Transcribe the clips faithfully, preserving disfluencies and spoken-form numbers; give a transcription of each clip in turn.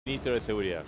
Ministro de Seguridad.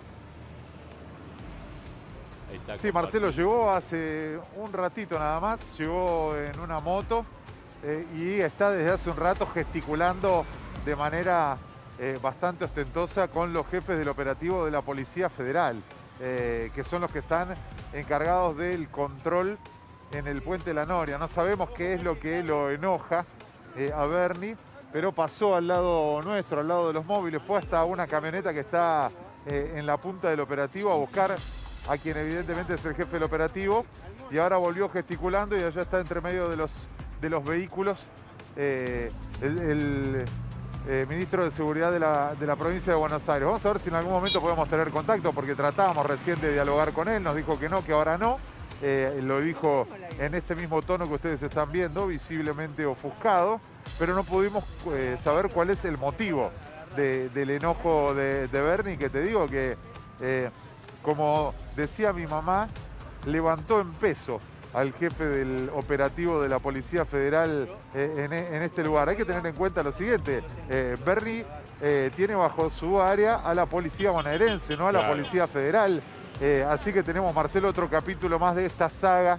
Ahí está, sí, Marcelo llegó hace un ratito nada más, llegó en una moto eh, y está desde hace un rato gesticulando de manera eh, bastante ostentosa con los jefes del operativo de la Policía Federal, eh, que son los que están encargados del control en el Puente La Noria. No sabemos qué es lo que lo enoja eh, a Bernie, pero pasó al lado nuestro, al lado de los móviles, fue hasta una camioneta que está eh, en la punta del operativo a buscar a quien evidentemente es el jefe del operativo, y ahora volvió gesticulando y allá está entre medio de los, de los vehículos eh, el, el eh, ministro de Seguridad de la, de la provincia de Buenos Aires. Vamos a ver si en algún momento podemos tener contacto, porque tratábamos recién de dialogar con él, nos dijo que no, que ahora no. Eh, lo dijo en este mismo tono que ustedes están viendo, visiblemente ofuscado, pero no pudimos eh, saber cuál es el motivo de, del enojo de, de Bernie, que te digo que, eh, como decía mi mamá, levantó en peso al jefe del operativo de la Policía Federal eh, en, en este lugar. Hay que tener en cuenta lo siguiente, eh, Bernie eh, tiene bajo su área a la Policía Bonaerense, no a la claro. Policía Federal. Eh, así que tenemos, Marcelo, otro capítulo más de esta saga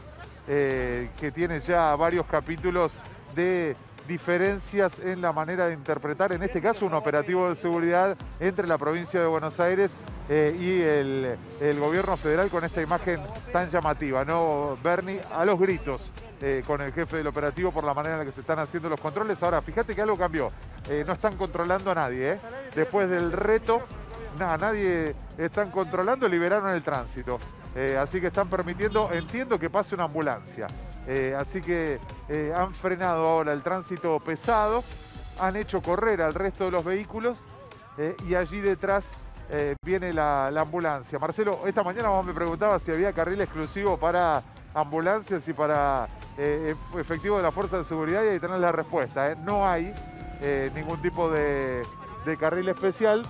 eh, que tiene ya varios capítulos de diferencias en la manera de interpretar, en este caso, un operativo de seguridad entre la provincia de Buenos Aires eh, y el, el gobierno federal, con esta imagen tan llamativa, ¿no, Bernie? A los gritos eh, con el jefe del operativo por la manera en la que se están haciendo los controles. Ahora, fíjate que algo cambió. Eh, no están controlando a nadie, ¿eh? Después del reto, nada, nadie están controlando, liberaron el tránsito. Eh, así que están permitiendo, entiendo que pase una ambulancia. Eh, así que eh, han frenado ahora el tránsito pesado, han hecho correr al resto de los vehículos eh, y allí detrás eh, viene la, la ambulancia. Marcelo, esta mañana vos me preguntabas si había carril exclusivo para ambulancias y para eh, efectivo de la Fuerza de Seguridad, y ahí tenés la respuesta. ¿eh? No hay eh, ningún tipo de, de carril especial,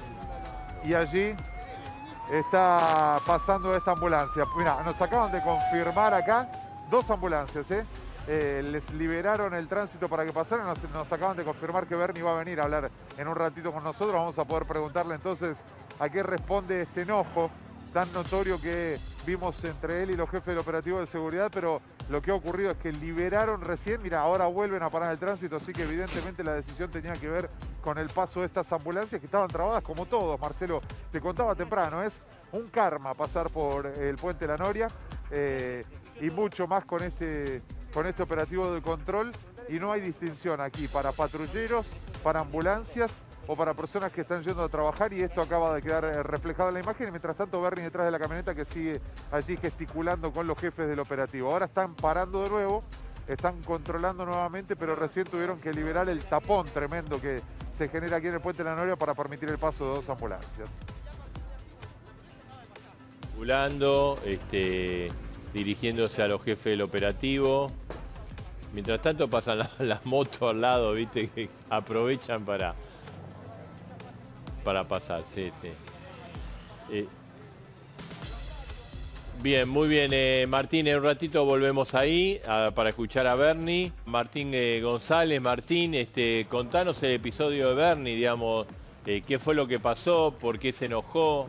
y allí está pasando esta ambulancia. Mira, nos acaban de confirmar acá dos ambulancias, ¿eh? Eh, les liberaron el tránsito para que pasaran. Nos, nos acaban de confirmar que Bernie va a venir a hablar en un ratito con nosotros. Vamos a poder preguntarle entonces a qué responde este enojo tan notorio que vimos entre él y los jefes del operativo de seguridad. Pero lo que ha ocurrido es que liberaron recién, mira, ahora vuelven a parar el tránsito, así que evidentemente la decisión tenía que ver con el paso de estas ambulancias que estaban trabadas como todos. Marcelo, te contaba temprano, es un karma pasar por el Puente La Noria eh, y mucho más con este, con este operativo de control, y no hay distinción aquí para patrulleros, para ambulancias o para personas que están yendo a trabajar, y esto acaba de quedar reflejado en la imagen. Y mientras tanto, Bernie detrás de la camioneta, que sigue allí gesticulando con los jefes del operativo. Ahora están parando de nuevo, están controlando nuevamente, pero recién tuvieron que liberar el tapón tremendo que se genera aquí en el Puente La Noria para permitir el paso de dos ambulancias. Circulando, este, dirigiéndose a los jefes del operativo. Mientras tanto pasan las, las motos al lado, viste, que aprovechan para, para pasar, sí, sí. Eh, bien, muy bien, eh, Martín, en un ratito volvemos ahí a, para escuchar a Bernie. Martín eh, González, Martín, este, contanos el episodio de Bernie, digamos, eh, qué fue lo que pasó, por qué se enojó.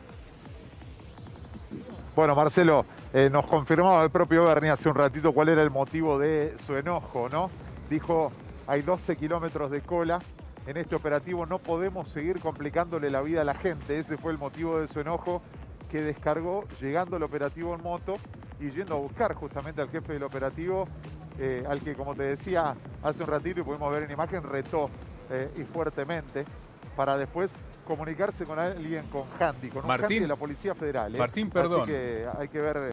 Bueno, Marcelo, eh, nos confirmaba el propio Bernie hace un ratito cuál era el motivo de su enojo, ¿no? Dijo, hay doce kilómetros de cola en este operativo, no podemos seguir complicándole la vida a la gente. Ese fue el motivo de su enojo, que descargó llegando al operativo en moto y yendo a buscar justamente al jefe del operativo, eh, al que, como te decía hace un ratito y pudimos ver en imagen, retó eh, y fuertemente, para después comunicarse con alguien con handy, con un Martín, handy de la Policía Federal. ¿eh? Martín, perdón. Así que hay que ver